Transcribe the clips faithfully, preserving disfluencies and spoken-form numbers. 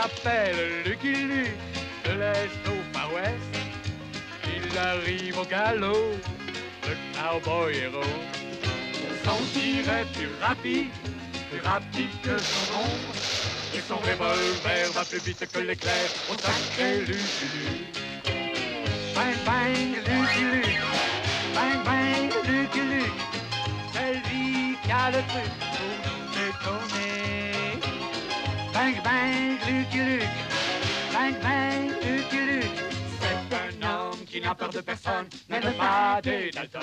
s'appelle Lucky Luke, de l'Est au Far West. Il arrive au galop, le cowboy héros. Son tir est plus rapide, plus rapide que son ombre. Et son revolver va plus vite que l'éclair au sacré Lucky Luke. Bang bang Lucky Luke, bang bang Lucky Luke. C'est lui qui a le truc pour nous étonner. Bang bang Lucky Luke, bang bang Lucky Luke. C'est un homme qui n'a peur de personne, même pas des Dalton.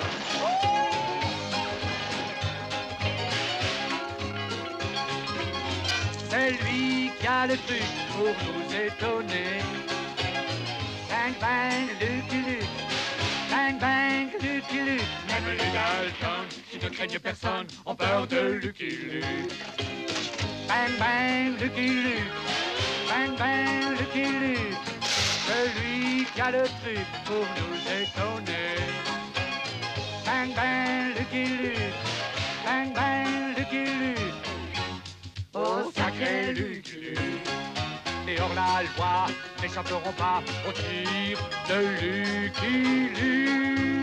C'est lui qui a le truc pour nous étonner. Bang bang Lucky Luke, bang bang Lucky Luke. Même les Dalton, qui ne craignent personne, ont peur de Lucky Luke. Bang bang Lucky Luke, bang bang Lucky Luke. Celui qui a le truc pour nous étonner. Bang bang Lucky Luke, bang bang Lucky Luke. Oh sacré Lucky Luke. Et hors la loi n'échapperont pas au tir de Lucky Luke.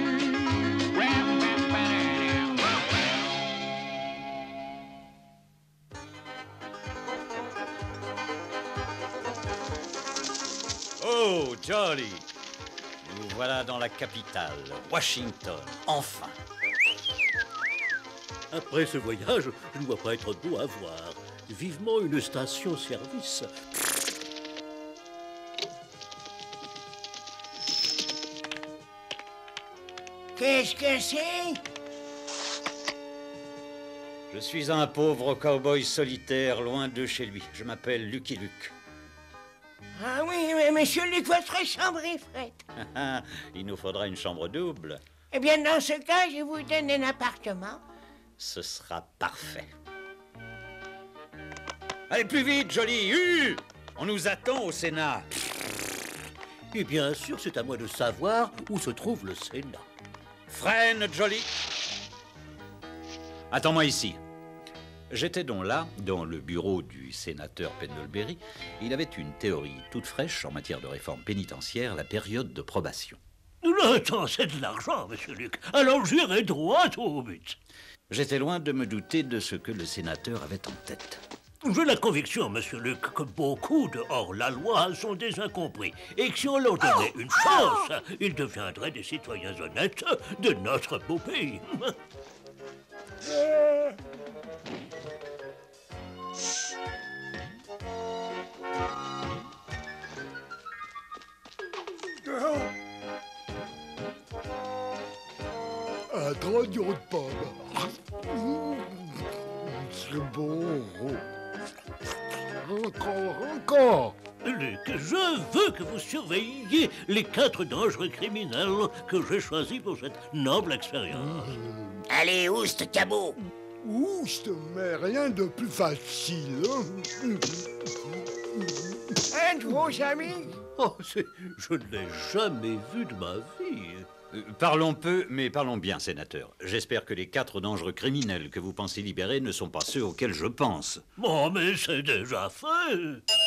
Oh, Jolly! Nous voilà dans la capitale, Washington, enfin. Après ce voyage, je ne dois pas être beau à voir. Vivement une station-service. Qu'est-ce que c'est? Je suis un pauvre cow-boy solitaire, loin de chez lui. Je m'appelle Lucky Luke. Ah oui, mais monsieur Luc, votre chambre est faite. Il nous faudra une chambre double. Eh bien, dans ce cas, je vous donne un appartement. Ce sera parfait. Allez, plus vite, Jolly! Uh On nous attend au Sénat. Et bien sûr, c'est à moi de savoir où se trouve le Sénat. Freine, Jolly! Attends-moi ici. J'étais donc là, dans le bureau du sénateur Pendlebury. Il avait une théorie toute fraîche en matière de réforme pénitentiaire, la période de probation. Le temps, c'est de l'argent, monsieur Luc. Alors j'irai droit au but. J'étais loin de me douter de ce que le sénateur avait en tête. J'ai la conviction, monsieur Luc, que beaucoup de hors-la-loi sont des incompris et que si on leur donnait une chance, ils deviendraient des citoyens honnêtes de notre beau pays. Un grognon de pomme. C'est bon. Encore, encore. Luc, je veux que vous surveilliez les quatre dangereux criminels que j'ai choisis pour cette noble expérience. Allez, oust, cabot. Oust, mais rien de plus facile. Un de vos amis? Oh, c'est- je ne l'ai jamais vu de ma vie. Euh, parlons peu, mais parlons bien, sénateur. J'espère que les quatre dangereux criminels que vous pensez libérer ne sont pas ceux auxquels je pense. Bon, mais c'est déjà fait.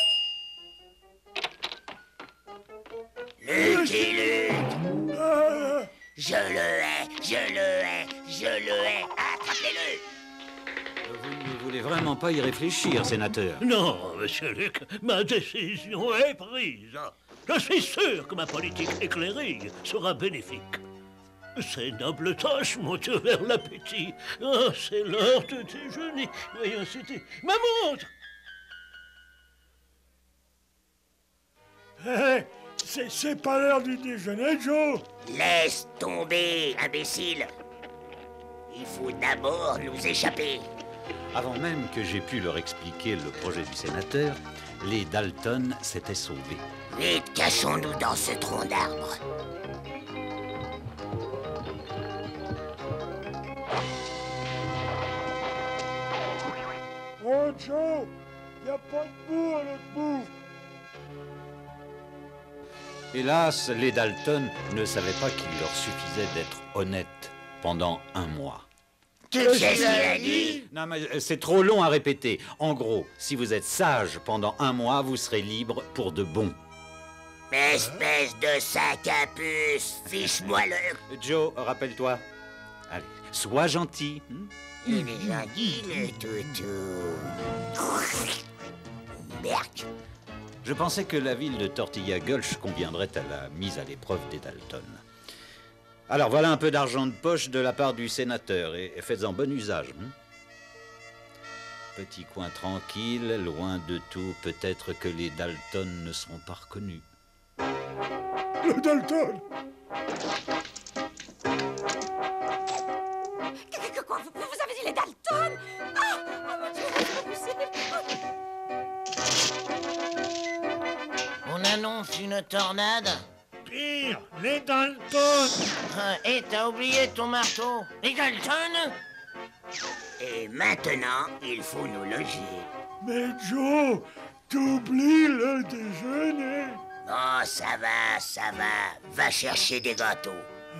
Lucky Luke. Je le hais, je le hais, je le hais. Attrapez-le. Vous ne voulez vraiment pas y réfléchir, sénateur? Non, monsieur Luc, ma décision est prise. Je suis sûr que ma politique éclairée sera bénéfique. Ces nobles tâches m'ont ouvert l'appétit. Oh, c'est l'heure de déjeuner. Voyons, c'était ma montre. Hé, c'est c'est pas l'heure du déjeuner, Joe. Laisse tomber, imbécile. Il faut d'abord nous échapper. Avant même que j'aie pu leur expliquer le projet du sénateur, les Dalton s'étaient sauvés. Vite, cachons-nous dans ce tronc d'arbre. Oh, Joe, y a pas de boue à l'autre bout. Hélas, les Dalton ne savaient pas qu'il leur suffisait d'être honnêtes pendant un mois. Qu'est-ce qu'il a dit? Non, mais euh, c'est trop long à répéter. En gros, si vous êtes sage pendant un mois, vous serez libre pour de bon. Mais espèce de sac à puce, fiche-moi le... Joe, rappelle-toi. Allez, sois gentil. Hein? Il est gentil, le toutou. Berk. Je pensais que la ville de Tortilla Gulch conviendrait à la mise à l'épreuve des Dalton. Alors voilà un peu d'argent de poche de la part du sénateur, et, et faites-en bon usage. Hein? Petit coin tranquille, loin de tout, peut-être que les Dalton ne seront pas reconnus. Le Dalton! Quoi, vous, vous avez dit les Dalton? Ah, oh mon Dieu, c'est pas possible. On annonce une tornade. Pire, les Dalton. Ah, et t'as oublié ton marteau. Les Dalton? Et maintenant, il faut nous loger. Mais Joe, t'oublies le déjeuner. Bon, ça va, ça va. Va chercher des gâteaux.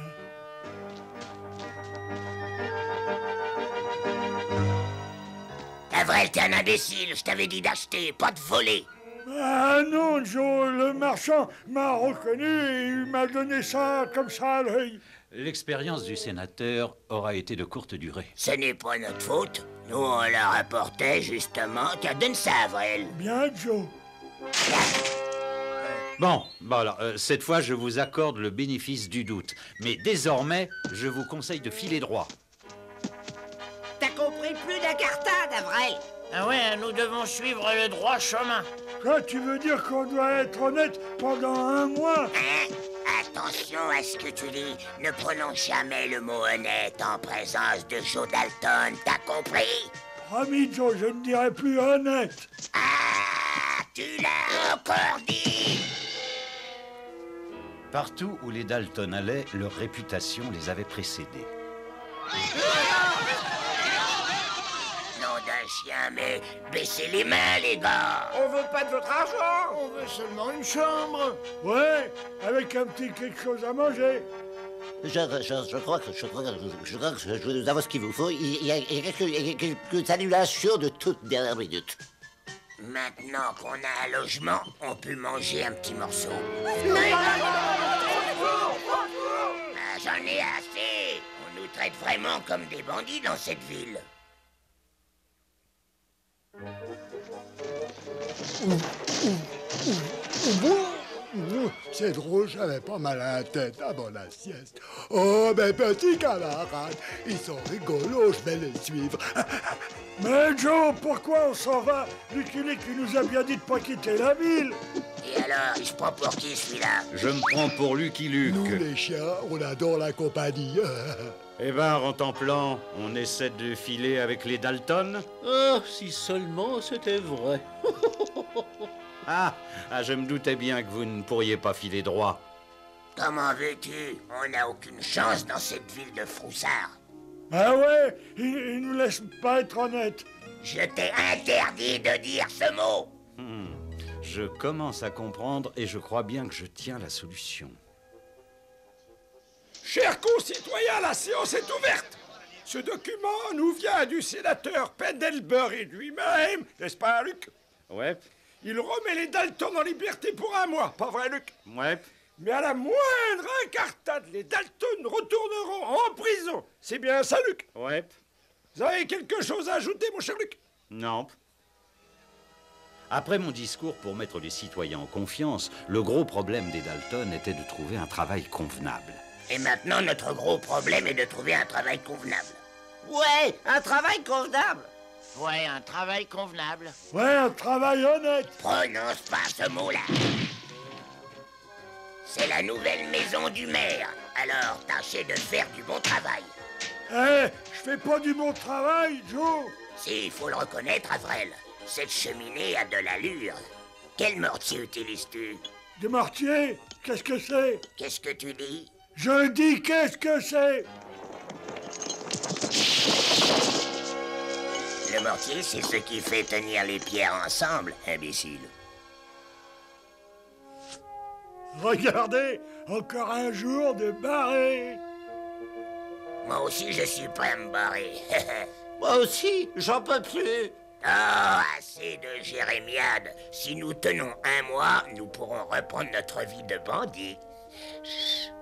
Avril, t'es un imbécile. Je t'avais dit d'acheter, pas de voler. Ah non, Joe, le marchand m'a reconnu et il m'a donné ça comme ça à l'œil. L'expérience du sénateur aura été de courte durée. Ce n'est pas notre faute. Nous, on leur apportait justement. Tiens, donne ça, Avril. Bien, Joe. Bon, bon alors, euh, cette fois, je vous accorde le bénéfice du doute. Mais désormais, je vous conseille de filer droit. T'as compris plus d'incartade, Avril. Ah ouais, nous devons suivre le droit chemin. Quoi, tu veux dire qu'on doit être honnête pendant un mois? Hein? Attention à ce que tu dis. Ne prononce jamais le mot honnête en présence de Joe Dalton, t'as compris? Promis, Joe, je ne dirai plus honnête. Ah, tu l'as encore dit. Partout où les Dalton allaient, leur réputation les avait précédés. Nom d'un chien, mais baissez les mains, les gars. On veut pas de votre argent. On veut seulement une chambre. Ouais, avec un petit quelque chose à manger. Je, je, je crois que je crois que je crois que je, je, nous avons ce qu'il vous faut. Il y a, il y a quelques, quelques annulations de toute dernière minute. Maintenant qu'on a un logement, on peut manger un petit morceau. Ah, j'en ai assez. On nous traite vraiment comme des bandits dans cette ville. C'est drôle, j'avais pas mal à la tête avant la sieste. Oh, mes petits camarades, ils sont rigolos, je vais les suivre. Mais Joe, pourquoi on s'en va? Lucky Luke nous a bien dit de pas quitter la ville. Et alors, il se prend pour qui, celui-là? Je me prends pour Lucky Luke. Nous, les chiens, on adore la compagnie. Eh ben, Rentemplant, on essaie de filer avec les Dalton? Oh, si seulement c'était vrai. Ah, ah, je me doutais bien que vous ne pourriez pas filer droit. Comment veux-tu? On n'a aucune chance dans cette ville de froussards. Ah ouais, ils, ils nous laissent pas être honnêtes. Je t'ai interdit de dire ce mot. Hmm, je commence à comprendre et je crois bien que je tiens la solution. Chers concitoyens, la séance est ouverte. Ce document nous vient du sénateur Pendlebury lui-même, n'est-ce pas, Luc? Ouais, Il remet les Dalton en liberté pour un mois, pas vrai, Luc? ouais. Mais à la moindre incartade, les Dalton retourneront en prison. C'est bien ça, Luc? Ouais. Vous avez quelque chose à ajouter, mon cher Luc? Non. Après mon discours pour mettre les citoyens en confiance, le gros problème des Dalton était de trouver un travail convenable. Et maintenant, notre gros problème est de trouver un travail convenable. Ouais, un travail convenable. Ouais, un travail convenable. Ouais, un travail honnête. Prononce pas ce mot-là. C'est la nouvelle maison du maire. Alors, tâchez de faire du bon travail. Eh, je fais pas du bon travail, Joe. Si, il faut le reconnaître, Avril. Cette cheminée a de l'allure. Quel mortier utilises-tu? Du mortier, qu'est-ce que c'est? Qu'est-ce que tu dis? Je dis qu'est-ce que c'est? Le mortier, c'est ce qui fait tenir les pierres ensemble, imbécile. Regardez, encore un jour de barré. Moi aussi, je suis prêt à me barrer. Moi aussi, j'en peux plus. Oh, assez de jérémiade. Si nous tenons un mois, nous pourrons reprendre notre vie de bandit. Chut.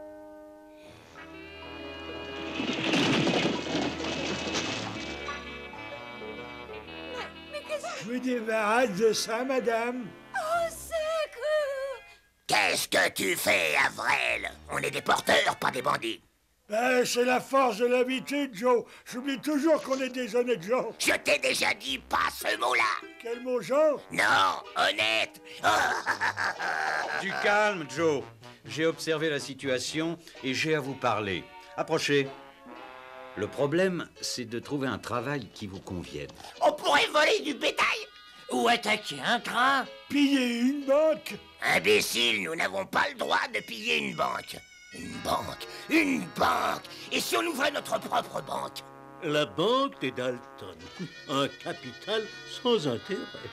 Mais qu'est-ce Je me débarrasse de ça, madame. Oh, secours! Qu'est-ce que tu fais, Avrel? On est des porteurs, pas des bandits. Ben, c'est la force de l'habitude, Joe. J'oublie toujours qu'on est des honnêtes gens. Je t'ai déjà dit pas ce mot-là. Quel mot, Jean? Non, honnête. Du calme, Joe. J'ai observé la situation et j'ai à vous parler. Approchez. Le problème, c'est de trouver un travail qui vous convienne. On pourrait voler du bétail ou attaquer un train. Piller une banque? Imbécile, nous n'avons pas le droit de piller une banque. Une banque, une banque. Et si on ouvrait notre propre banque? La banque des Dalton. Un capital sans intérêt.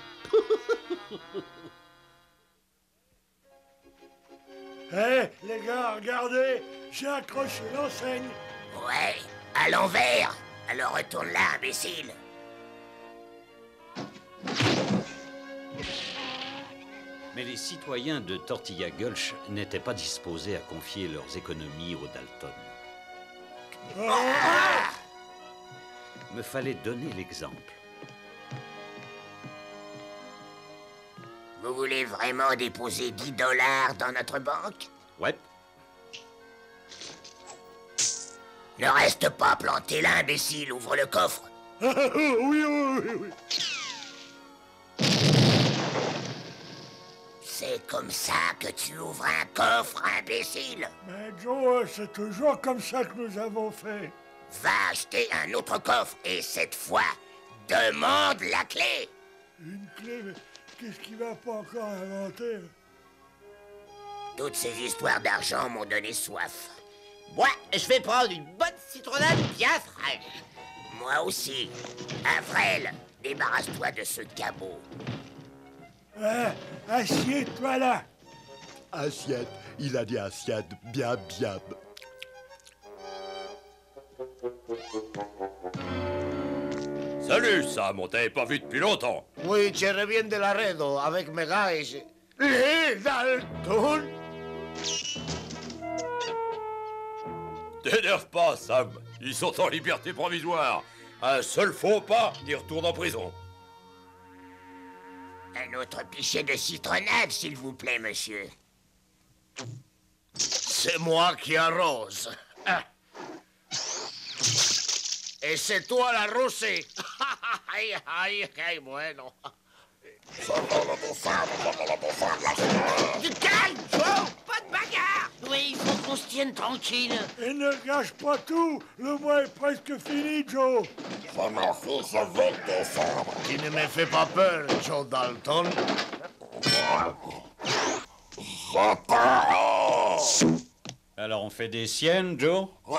Hé, les gars, regardez, j'ai accroché l'enseigne. Ouais, à l'envers. Alors retourne là, imbécile. Mais les citoyens de Tortilla Gulch n'étaient pas disposés à confier leurs économies aux Dalton. Ah! Me fallait donner l'exemple. Vous voulez vraiment déposer dix dollars dans notre banque? Ouais. Ne reste pas planté là, imbécile. Ouvre le coffre. Ah, oui, oui, oui, oui. C'est comme ça que tu ouvres un coffre, imbécile. Mais Joe, c'est toujours comme ça que nous avons fait. Va acheter un autre coffre et cette fois, demande la clé. Une clé, mais qu'est-ce qu'il va pas encore inventer? Toutes ces histoires d'argent m'ont donné soif. Moi, je vais prendre une bonne citronnade bien fraîche. Moi aussi. Avrel, débarrasse-toi de ce cabot. Ah, assieds-toi là. Assiette, il a dit assiette, bien, bien. Salut, Sam, on t'avait pas vu depuis longtemps. Oui, je reviens de Laredo avec mes gars et je... Les Dalton? T'énerve pas, Sam. Ils sont en liberté provisoire. Un seul faux pas, ils retournent en prison. Un autre pichet de citronnade, s'il vous plaît, monsieur. C'est moi qui arrose. Ah. Et c'est toi la rosée. Aïe, aïe, aïe, bueno. Du calme, Joe! Pas de bagarre! Oui, il faut qu'on se tienne tranquille. Et ne gâche pas tout. Le mois est presque fini, Joe. Mon fils, je vais te descendre. Tu ne me fais pas peur, Joe Dalton. Alors on fait des siennes, Joe? Ouais.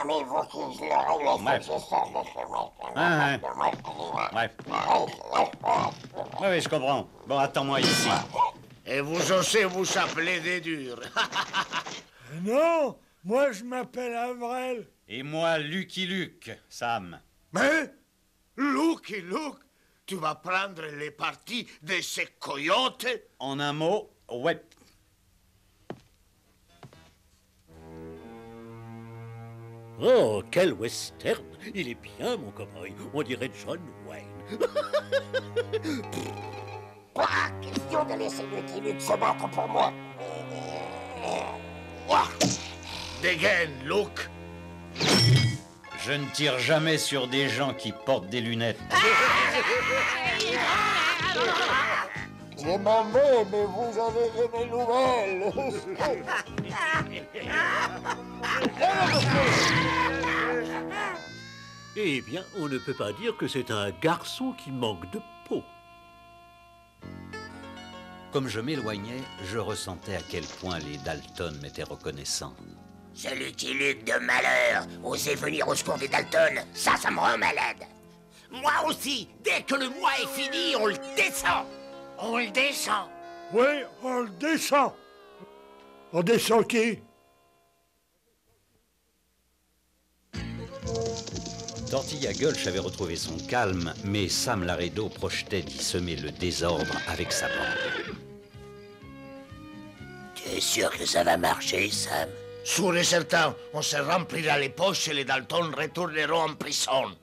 Ah, ouais. Ouais, oui, je comprends. Bon, attends-moi ici. Et vous osez vous appeler des durs. Non, moi je m'appelle Avrel. Et moi, Lucky Luke, Sam. Mais, Lucky Luke, tu vas prendre les parties de ces coyotes? En un mot, ouais. Oh, quel western! Il est bien, mon cow-boy. On dirait John Wayne. Quoi? Question de laisser Lucky Luke se battre pour moi. Dégaine, Luke. Je ne tire jamais sur des gens qui portent des lunettes. Je m'en vais, mais vous avez de mes nouvelles. Eh bien, on ne peut pas dire que c'est un garçon qui manque de peau. Comme je m'éloignais, je ressentais à quel point les Dalton m'étaient reconnaissants. Ce Lucky Luke de malheur, osez venir au secours des Dalton, ça, ça me rend malade. Moi aussi, dès que le mois est fini, on le descend. On le descend. Oui, on le descend. On descend qui? Tortilla Gulch avait retrouvé son calme, mais Sam Laredo projetait d'y semer le désordre avec sa bande. Tu es sûr que ça va marcher, Sam? Sûr et certain, on se remplira les poches et les Dalton retourneront en prison.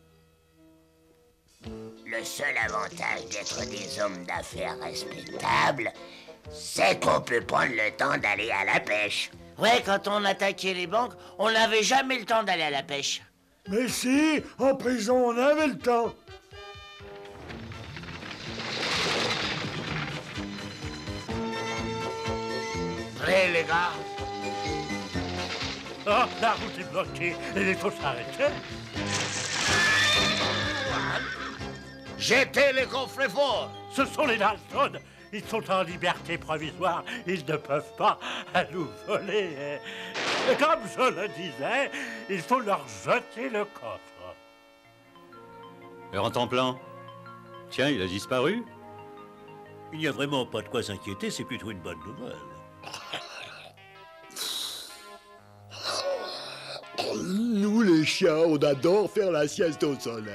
Le seul avantage d'être des hommes d'affaires respectables, c'est qu'on peut prendre le temps d'aller à la pêche. Ouais, quand on attaquait les banques, on n'avait jamais le temps d'aller à la pêche. Mais si, en prison, on avait le temps. Prêt, les gars? Oh, la route est bloquée, il faut s'arrêter. Jetez les coffres forts. Ce sont les Dalton. Ils sont en liberté provisoire. Ils ne peuvent pas nous voler. Et comme je le disais, il faut leur jeter le coffre. Leur en plan. Tiens, il a disparu. Il n'y a vraiment pas de quoi s'inquiéter, c'est plutôt une bonne nouvelle. Nous, les chiens, on adore faire la sieste au soleil.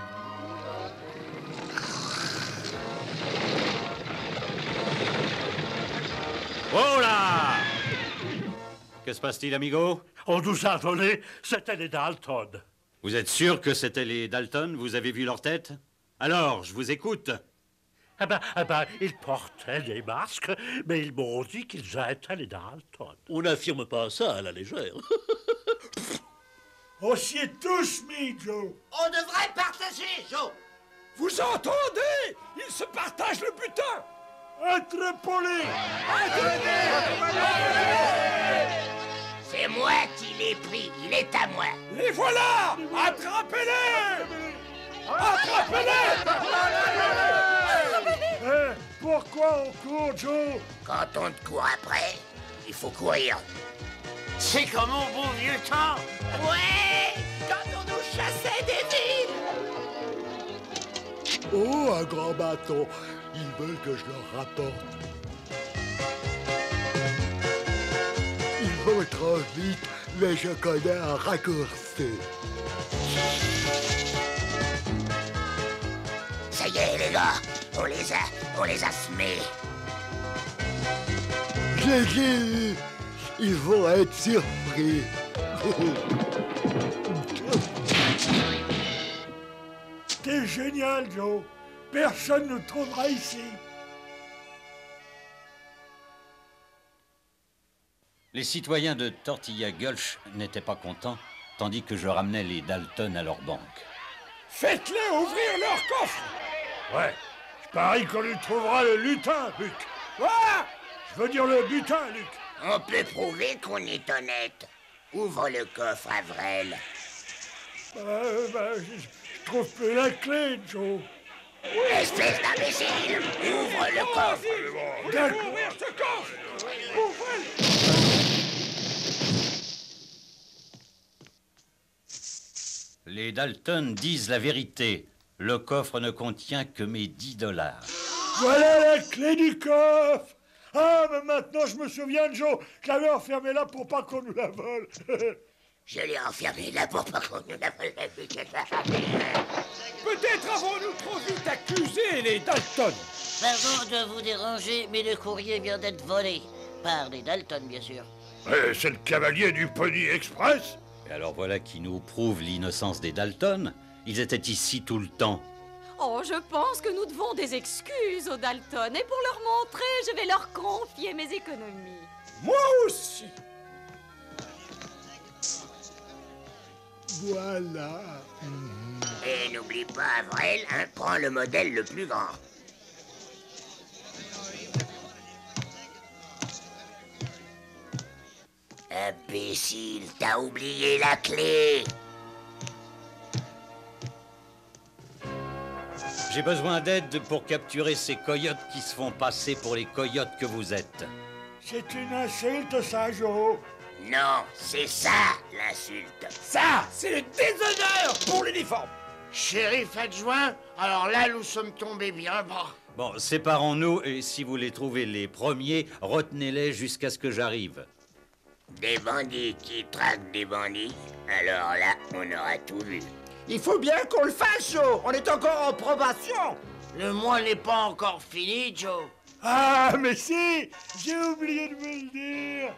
Oh là! Que se passe-t-il, amigo? On nous a volé, c'était les Dalton. Vous êtes sûr que c'était les Dalton? Vous avez vu leur tête? Alors, je vous écoute. Eh ben, eh ben, ils portaient des masques, mais ils m'ont dit qu'ils étaient les Dalton. On n'affirme pas ça à la légère. On s'y est tous mis, Joe. On devrait partager, Joe. Vous entendez? Ils se partagent le butin. Être poli. C'est moi qui l'ai pris, il est à moi. Les voilà! Attrapez-les! Attrapez-les! Eh, pourquoi on court, Joe? Quand on te court après, il faut courir. C'est comme au bon vieux temps. Ouais! Quand on nous chassait des villes! Oh, un grand bâton. Ils veulent que je leur rapporte. Ils vont trop vite, mais je connais un raccourci. Ça y est, les gars, on les a, on les a semés. J'ai dit, ils vont être surpris. T'es génial, Joe. Personne ne trouvera ici. Les citoyens de Tortilla Gulch n'étaient pas contents, tandis que je ramenais les Dalton à leur banque. Faites-les ouvrir leur coffre. Ouais, je parie qu'on lui trouvera le lutin, Luc. Quoi? Je veux dire le butin, Luc. On peut prouver qu'on est honnête. Ouvre le coffre, Avril. Euh, bah, je, je trouve plus la clé, Joe. Espèce d'imbécile, ouvre le coffre. D'accord. Ouvrir ce coffre. Ouvrez-le. Les Dalton disent la vérité. Le coffre ne contient que mes dix dollars. Voilà la clé du coffre. Ah, mais maintenant je me souviens de Joe. Je l'avais enfermé là pour pas qu'on nous la vole. Je l'ai enfermé là pour pas qu'on nous la vole. Peut-être avons-nous trop vite accusé les Dalton. Pardon de vous déranger, mais le courrier vient d'être volé. Par les Dalton, bien sûr. Eh, c'est le cavalier du Pony Express. Et alors voilà qui nous prouve l'innocence des Dalton. Ils étaient ici tout le temps. Oh, je pense que nous devons des excuses aux Dalton. Et pour leur montrer, je vais leur confier mes économies. Moi aussi. Voilà. Et n'oublie pas, Avril, hein, prends le modèle le plus grand. Imbécile, t'as oublié la clé. J'ai besoin d'aide pour capturer ces coyotes qui se font passer pour les coyotes que vous êtes. C'est une insulte, ça, Joe. Non, c'est ça, l'insulte. Ça, c'est le déshonneur pour l'uniforme. Shérif adjoint, alors là, nous sommes tombés bien bas. Bon, séparons-nous et si vous les trouvez les premiers, retenez-les jusqu'à ce que j'arrive. Des bandits qui traquent des bandits, alors là, on aura tout vu. Il faut bien qu'on le fasse, Joe. On est encore en probation. Le mois n'est pas encore fini, Joe. Ah, mais si! J'ai oublié de vous le dire.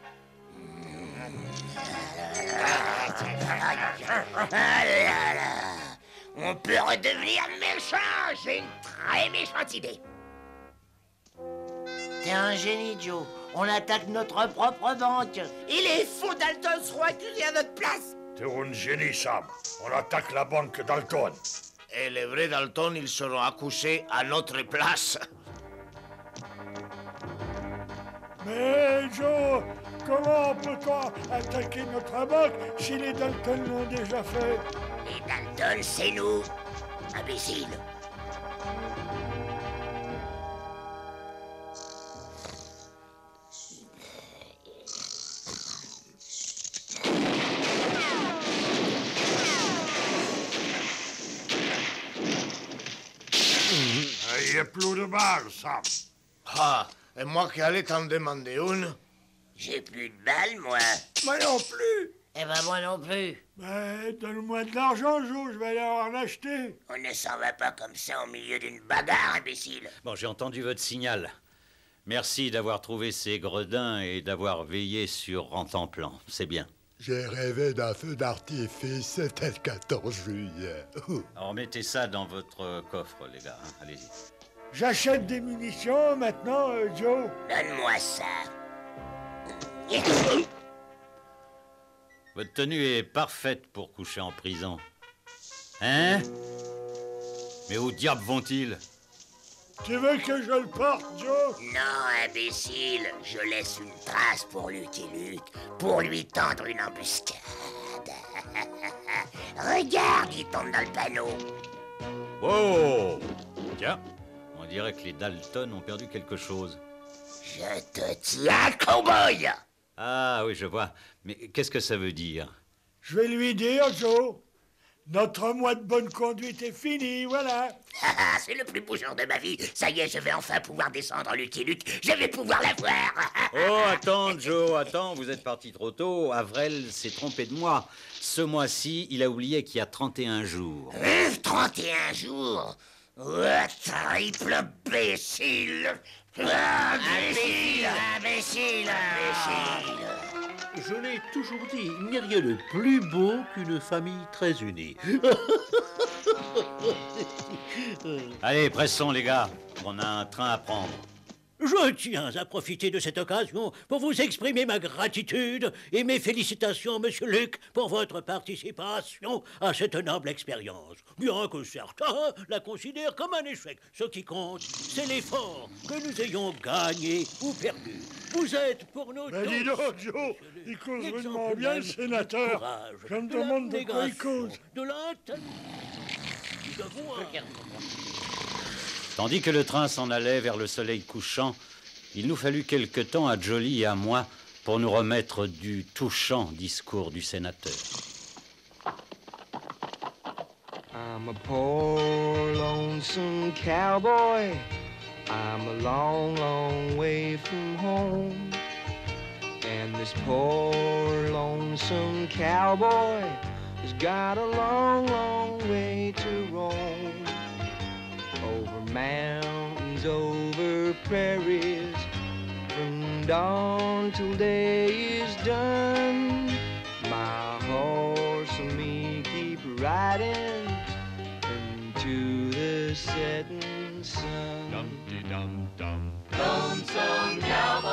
On peut redevenir méchant. J'ai une très méchante idée. T'es un génie, Joe. On attaque notre propre banque. Et les faux Dalton seront accusés à notre place. T'es un génie, Sam. On attaque la banque Dalton. Et les vrais Dalton, ils seront accouchés à notre place. Mais Joe, comment peut-on attaquer notre banque si les Dalton l'ont déjà fait? Les Dalton, c'est nous, imbéciles. Il n'y a plus de balles, Sam. Ah, et moi qui allais t'en demander une. J'ai plus de balles, moi. Moi non plus. Eh ben moi non plus. Ben, donne-moi de l'argent, Joe, je vais aller en acheter. On ne s'en va pas comme ça au milieu d'une bagarre, imbécile. Bon, j'ai entendu votre signal. Merci d'avoir trouvé ces gredins et d'avoir veillé sur Rantanplan. C'est bien. J'ai rêvé d'un feu d'artifice, c'était le quatorze juillet. Alors mettez ça dans votre coffre, les gars. Hein. Allez-y. J'achète des munitions maintenant, euh, Joe. Donne-moi ça. Votre tenue est parfaite pour coucher en prison. Hein? Mais où diable vont-ils? Tu veux que je le porte, Joe? Non, imbécile. Je laisse une trace pour Lucky Luke, pour lui tendre une embuscade. Regarde, il tombe dans le panneau. Oh! Tiens, on dirait que les Dalton ont perdu quelque chose. Je te tiens, cow-boy! Ah oui, je vois. Mais qu'est-ce que ça veut dire? Je vais lui dire, Joe. Notre mois de bonne conduite est fini, voilà. C'est le plus beau jour de ma vie. Ça y est, je vais enfin pouvoir descendre Lucky Luke. Je vais pouvoir la voir. Oh, attends, Joe, attends, vous êtes parti trop tôt. Avril s'est trompé de moi. Ce mois-ci, il a oublié qu'il y a trente et un jours. Euh, trente et un jours? Oh, triple imbécile! Imbécile! Imbécile! Imbécile! Je l'ai toujours dit, il n'y a rien de plus beau qu'une famille très unie. Allez, pressons, les gars. On a un train à prendre. Je tiens à profiter de cette occasion pour vous exprimer ma gratitude et mes félicitations, Monsieur Luke, pour votre participation à cette noble expérience. Bien que certains la considèrent comme un échec, ce qui compte, c'est l'effort que nous ayons gagné ou perdu. Vous êtes pour nous Ben tous, dis donc, Joe, il cause vraiment bien, le sénateur. courage, Je me de demande de quoi il l'abnégation, cause. de l'intelligence, du devoir. Tandis que le train s'en allait vers le soleil couchant, il nous fallut quelque temps à Jolie et à moi pour nous remettre du touchant discours du sénateur. I'm a poor lonesome cowboy. I'm a long, long way from home. And this poor lonesome cowboy has got a long, long way to roam. Over mountains, over prairies, from dawn till day is done. My horse and me keep riding into the setting sun. Dum-de-dum-dum. Lonesome cowboy.